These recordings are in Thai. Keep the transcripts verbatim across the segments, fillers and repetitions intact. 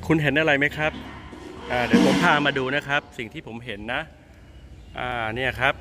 คุณเห็นอะไรไหมครับอ่าเดี๋ยวผมพามาดูนะครับสิ่งที่ผมเห็นนะอ่าเนี่ยครับ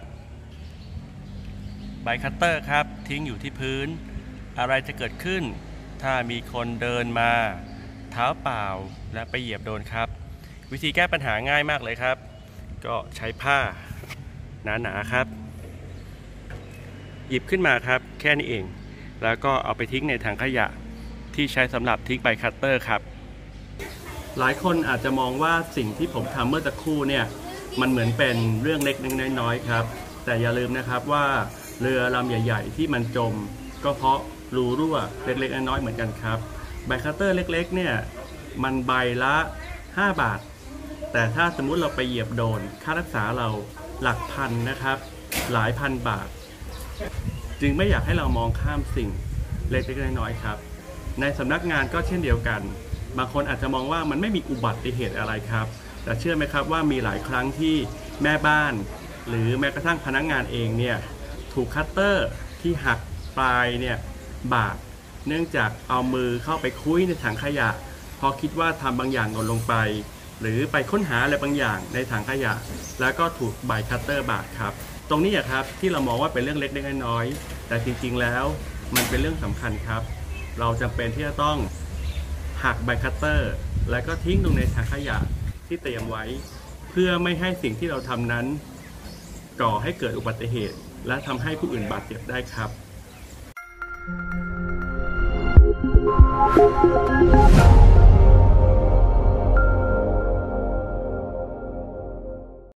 ใบคัตเตอร์ครับทิ้งอยู่ที่พื้นอะไรจะเกิดขึ้นถ้ามีคนเดินมาเท้าเปล่าและไปเหยียบโดนครับวิธีแก้ปัญหาง่ายมากเลยครับก็ใช้ผ้าหนาๆครับหยิบขึ้นมาครับแค่นี้เองแล้วก็เอาไปทิ้งในถังขยะที่ใช้สำหรับทิ้งใบคัตเตอร์ครับหลายคนอาจจะมองว่าสิ่งที่ผมทำเมื่อสักครู่เนี่ยมันเหมือนเป็นเรื่องเล็กน้อยๆครับแต่อย่าลืมนะครับว่าเรือลำใหญ่ๆที่มันจมก็เพราะรูรั่วเล็กๆน้อยๆเหมือนกันครับใบคัตเตอร์เล็กๆเนี่ยมันใบละห้าบาทแต่ถ้าสมมุติเราไปเหยียบโดนค่ารักษาเราหลักพันนะครับหลายพันบาทจึงไม่อยากให้เรามองข้ามสิ่งเล็กๆน้อยๆครับในสำนักงานก็เช่นเดียวกันบางคนอาจจะมองว่ามันไม่มีอุบัติเหตุอะไรครับแต่เชื่อไหมครับว่ามีหลายครั้งที่แม่บ้านหรือแม้กระทั่งพนักงานเองเนี่ยถูกคัตเตอร์ที่หักปลายเนี่ยบาดเนื่องจากเอามือเข้าไปคุ้ยในถังขยะพอคิดว่าทำบางอย่างหล่นลงไปหรือไปค้นหาอะไรบางอย่างในถังขยะแล้วก็ถูกใบคัตเตอร์บาดครับตรงนี้ครับที่เรามองว่าเป็นเรื่องเล็กๆน้อยๆแต่จริงๆแล้วมันเป็นเรื่องสำคัญครับเราจำเป็นที่จะต้องหักใบคัตเตอร์แล้วก็ทิ้งลงในถังขยะที่เตรียมไว้เพื่อไม่ให้สิ่งที่เราทำนั้นก่อให้เกิดอุบัติเหตุและทำให้ผู้อื่นบาดเจ็บได้ครับ